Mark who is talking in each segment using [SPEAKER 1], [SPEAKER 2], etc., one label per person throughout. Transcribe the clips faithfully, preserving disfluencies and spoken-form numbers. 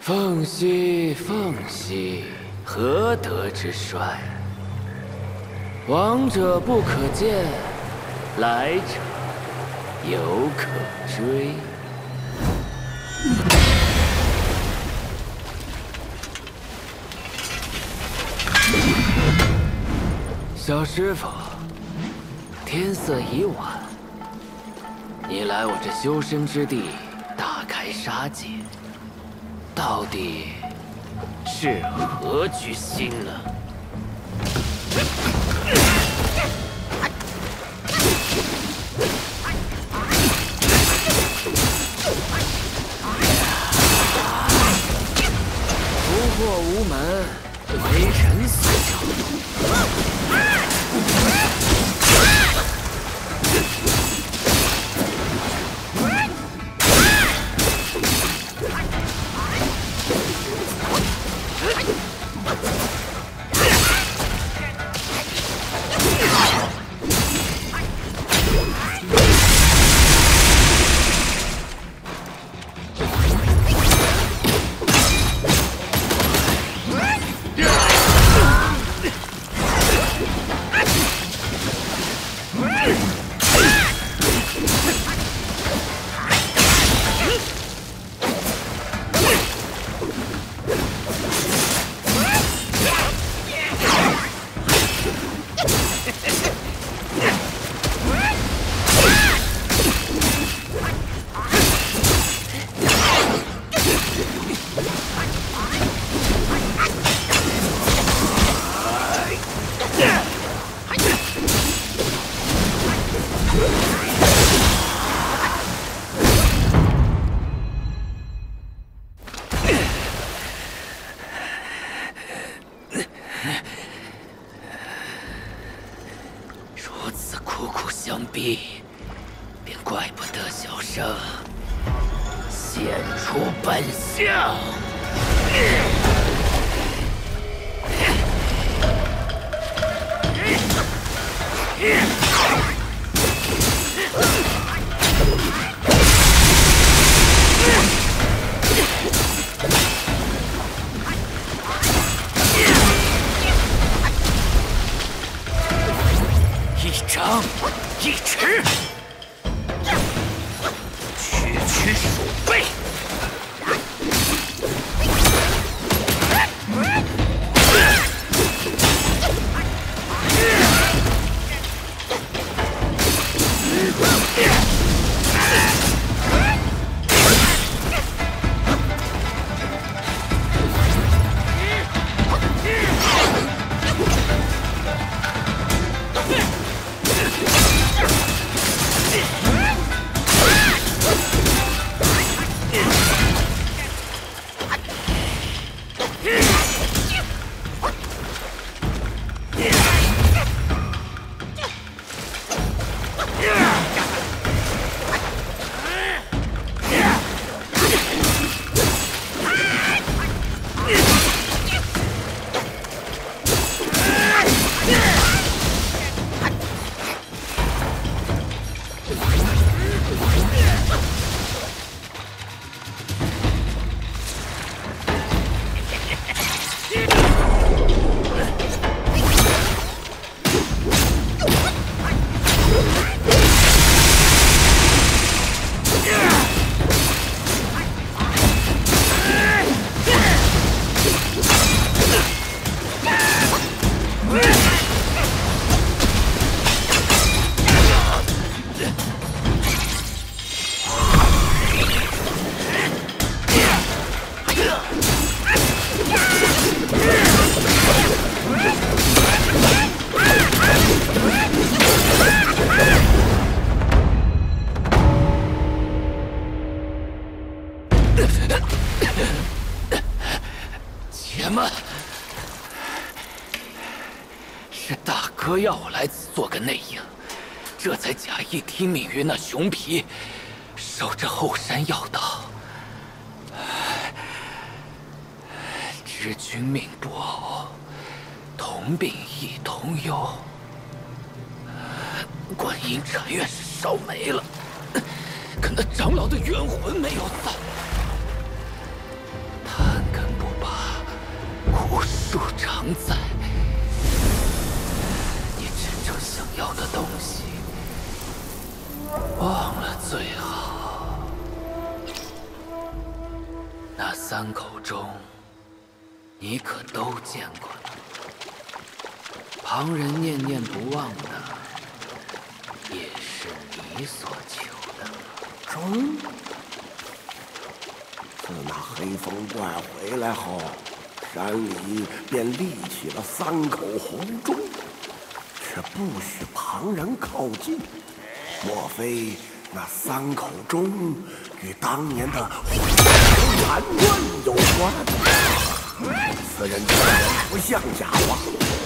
[SPEAKER 1] 凤兮凤兮，何德之帅！往者不可见，来者犹可追。小师傅，天色已晚，你来我这修身之地大开杀戒，到底是何居心呢？福祸无门，为人所招。 如此苦苦相逼，便怪不得小生现出本相。一掌一尺，区区鼠辈！且慢，是大哥要我来此做个内应，这才假意听命于那熊皮，守着后山要道。知君命不偶，同病亦同忧。观音禅院是烧没了，可那长老的冤魂没有散。他无数常在。你真正想要的东西，忘了最好。那三口钟，你可都见过了。旁人念念不忘的，也是你所求的。
[SPEAKER 2] 钟。 自那黑风怪回来后，山里便立起了三口红钟，却不许旁人靠近。莫非那三口钟与当年的还愿有关？此人真人不像假话。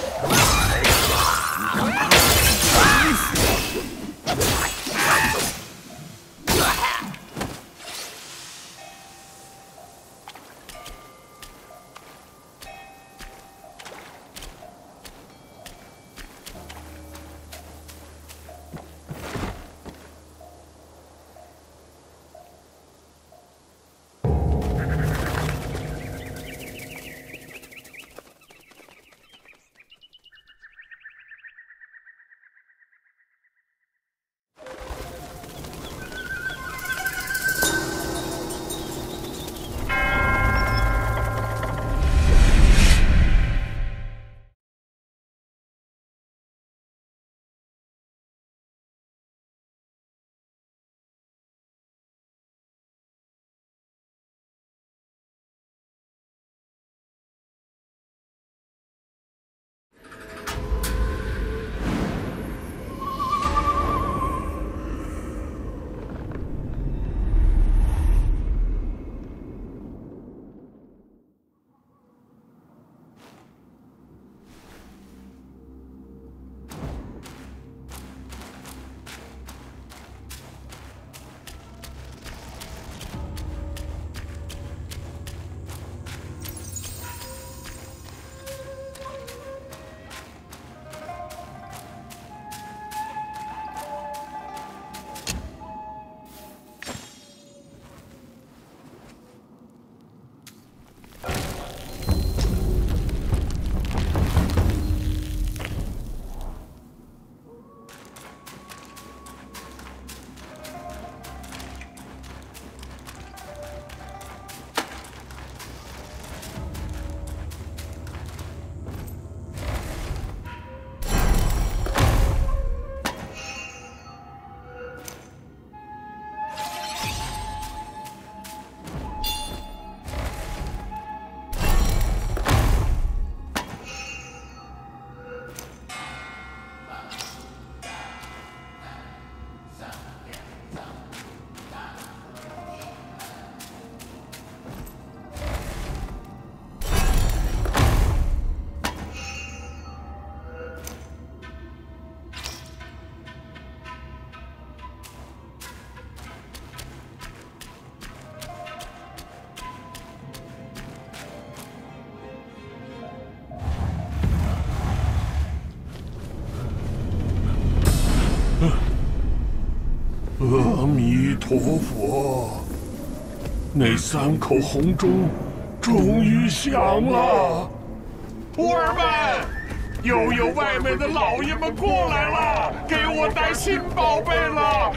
[SPEAKER 3] 阿弥陀佛，那三口红钟终于响了。
[SPEAKER 4] 徒儿们，又有外面的老爷们过来了，给我带新宝贝了。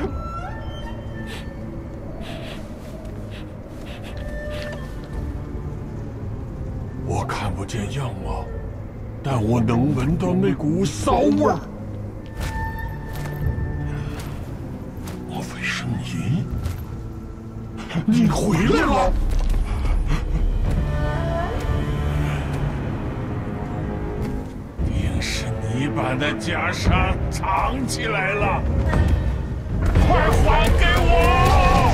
[SPEAKER 3] 我看不见样貌，但我能闻到那股骚味儿。 你，你回来了！
[SPEAKER 4] 定是你把那袈裟藏起来了，快还给我！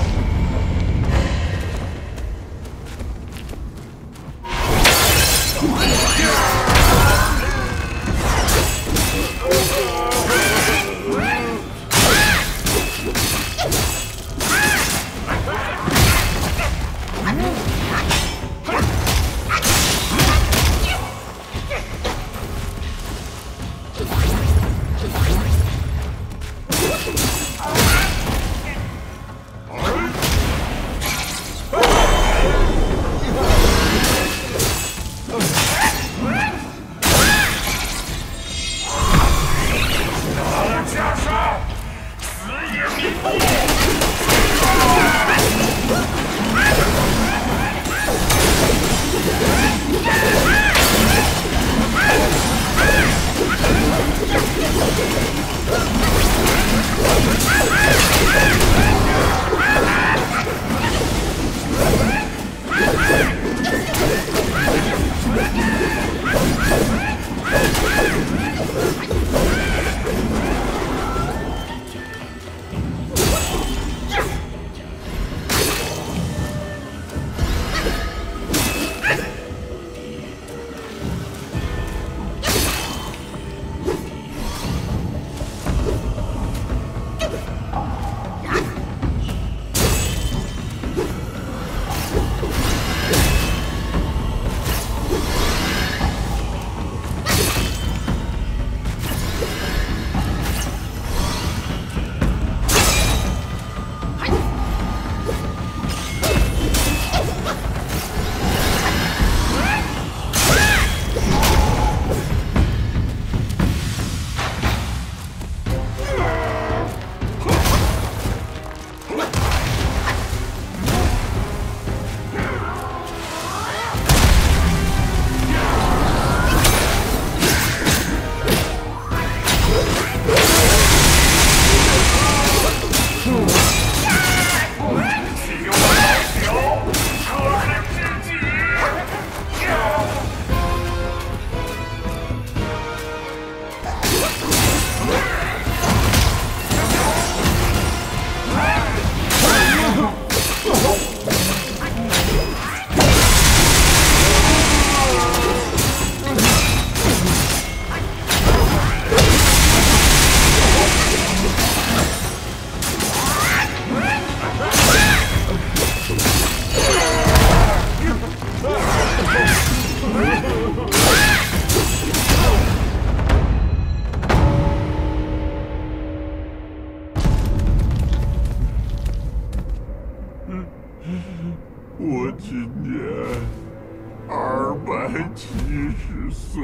[SPEAKER 3] 我今年二百七十岁，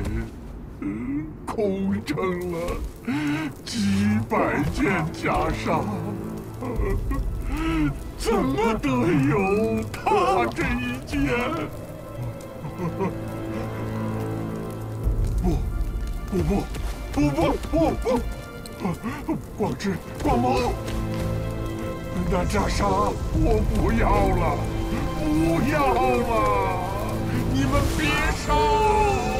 [SPEAKER 3] 空成了几百件袈裟，怎么得有他这一件？不，不不不不不不！光之光芒，那袈裟我不要了，不要了！你们别烧！